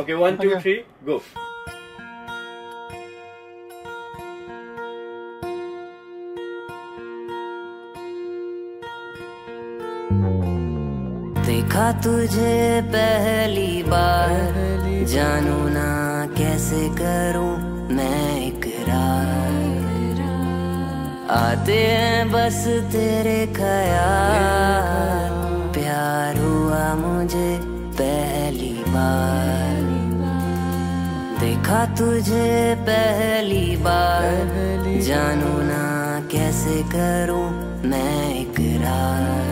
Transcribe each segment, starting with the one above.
Okay 1 2 3 गो। देखा तुझे पहली बार, जानू ना कैसे करूं मैं इकरार। आते हैं बस तेरे ख्याल, प्यार हुआ मुझे पहली बार। देखा तुझे पहली बार, जानू ना कैसे करूं मैं इकरार।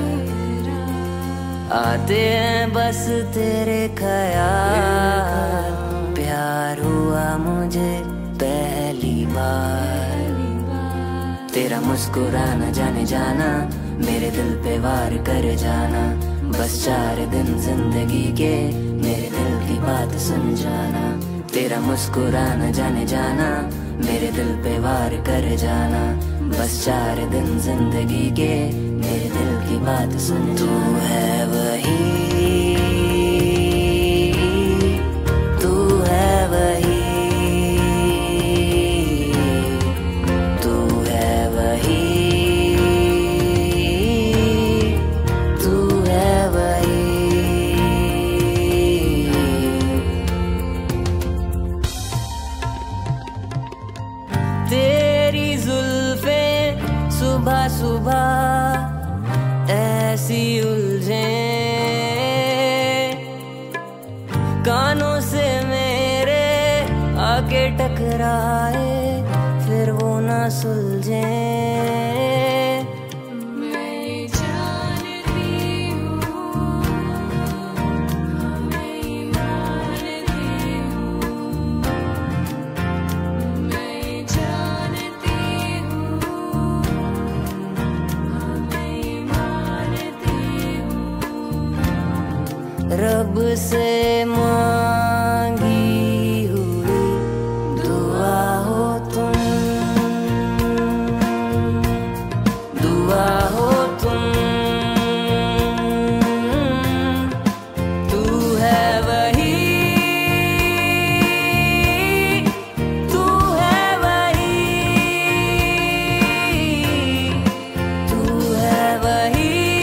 आते हैं बस तेरे ख्याल, प्यार हुआ मुझे पहली बार। तेरा मुस्कुराना जाने जाना, मेरे दिल पे वार कर जाना। बस 4 दिन जिंदगी के, मेरे दिल की बात सुन जाना। तेरा मुस्कुराना जाने जाना, मेरे दिल पे वार कर जाना। बस 4 दिन जिंदगी के, मेरे दिल की बात सुन। तू है वही, तू है वही, तू है वही, तू है वही। तेरी जुल्फे सुबह सुबह ऐसी उलझे, कानों से मेरे आके टकराए, फिर वो ना सुलझे। रब से मांगी हुई दुआ हो तुम, दुआ हो तुम। तू है वही, तू है वही, तू है वही,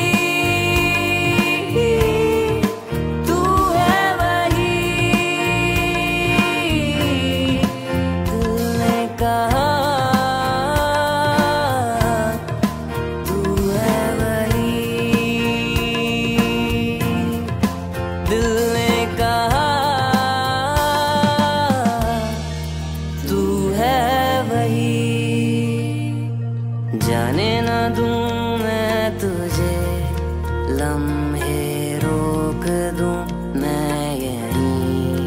जाने ना दूं मैं तुझे, लम्हे रोक दूं मैं यहीं।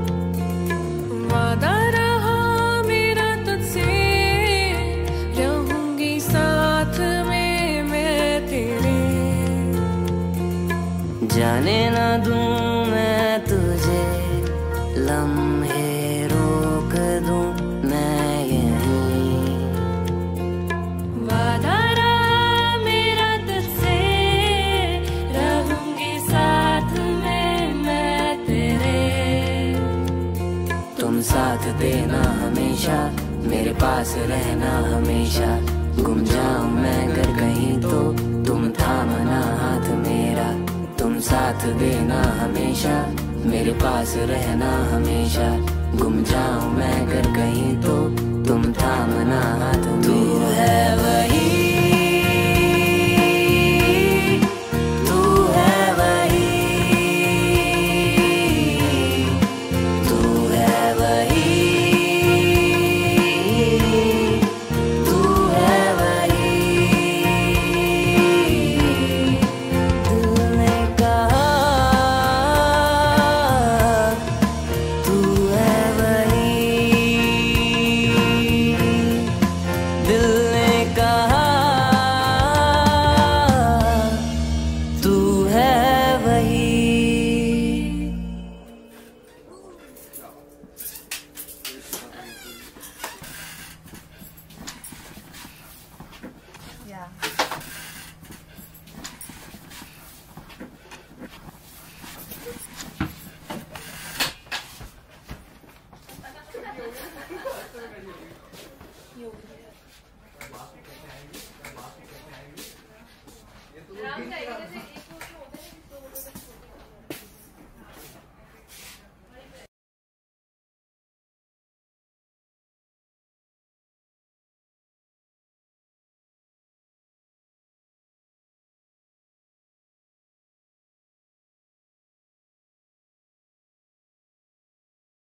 वादा रहा मेरा तुझसे, रहूंगी साथ में मैं तेरे। जाने ना दूं मैं तुझे, लम्हे रोक दूं मैं यहीं। वादा रहा मेरा तुझसे, रहूंगी साथ में मैं तेरे। तुम साथ देना हमेशा, मेरे पास रहना हमेशा। गुम जाऊं मैं अगर कहीं तो तुम थामना हाथ मेरा। तुम साथ देना हमेशा, मेरे पास रहना हमेशा। गुम जाऊं मैं अगर कहीं तो तुम थामना हाथ मेरा। तू है वही।